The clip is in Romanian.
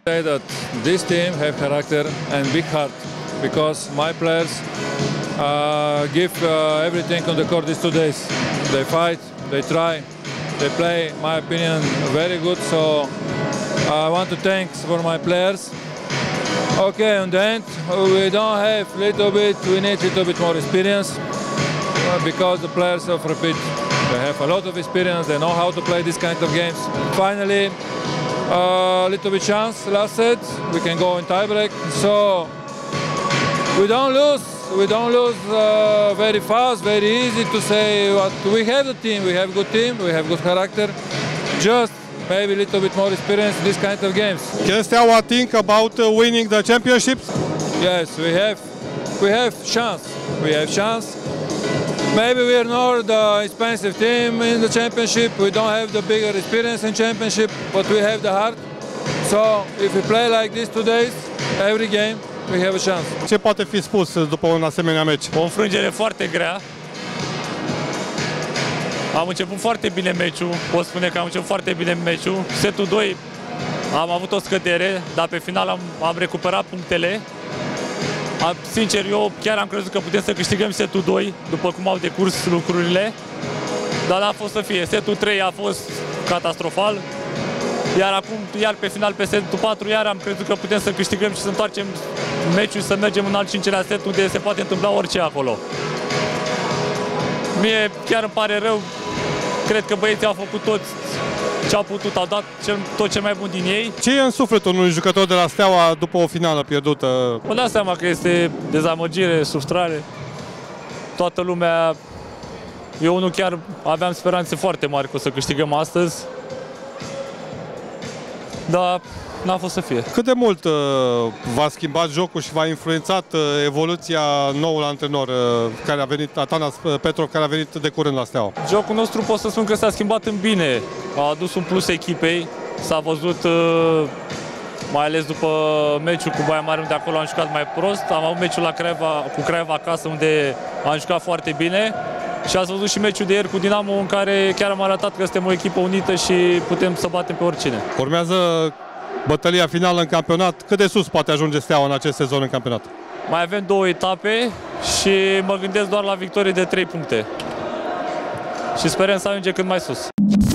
say that this team have character and big heart because my players give everything on the court these 2 days. They fight, they try, they play, in my opinion, very good. So I want to thank for my players. Okay, on the end, we don't have we need a little bit more experience because the players of Rapid, they have a lot of experience, they know how to play this kind of games. Finally, a little bit chance, last set, we can go in tiebreak. So we don't lose very fast, very easy to say what we have the team, we have good team, we have good character. Just maybe a little bit more experience in this kind of games. Can Steaua think about winning the championships? Yes, we have chance. We have chance. Maybe we are not the expensive team in the championship. We don't have the bigger experience in championship, but we have the heart. So if we play like this 2 days, every game, we have a chance. Ce poate fi spus după un asemenea meci? O înfrângere foarte grea. Am început foarte bine meciul, pot spune că am început foarte bine meciul. Setul 2 am avut o scădere, dar pe final am recuperat punctele. Sincer, eu chiar am crezut că putem să câștigăm setul 2, după cum au decurs lucrurile. Dar n-a fost să fie. Setul 3 a fost catastrofal. Iar acum, pe final, pe setul 4, iar am crezut că putem să câștigăm și să întoarcem meciul și să mergem în al 5-lea set, unde se poate întâmpla orice acolo. Mie chiar îmi pare rău. Cred că băieții au făcut tot ce au putut, au dat tot ce mai bun din ei. Ce e în sufletul unui jucător de la Steaua după o finală pierdută? Mă dau seama că este dezamăgire, frustrare. Toată lumea... Eu nu chiar aveam speranțe foarte mari că o să câștigăm astăzi. Dar n-a fost să fie. Cât de mult v-a schimbat jocul și v-a influențat evoluția noului antrenor care a venit, Atanas Petrov, care a venit de curând la Steaua? Jocul nostru pot să spun că s-a schimbat în bine. A adus un plus echipei. S-a văzut, mai ales după meciul cu Baia Mare, unde acolo am jucat mai prost. Am avut meciul cu Craiova acasă, unde am jucat foarte bine. Și ați văzut și meciul de ieri cu Dinamo, în care chiar am arătat că suntem o echipă unită și putem să batem pe oricine. Urmează bătălia finală în campionat. Cât de sus poate ajunge Steaua în acest sezon în campionat? Mai avem 2 etape și mă gândesc doar la victorie de 3 puncte. Și sperăm să ajungem cât mai sus.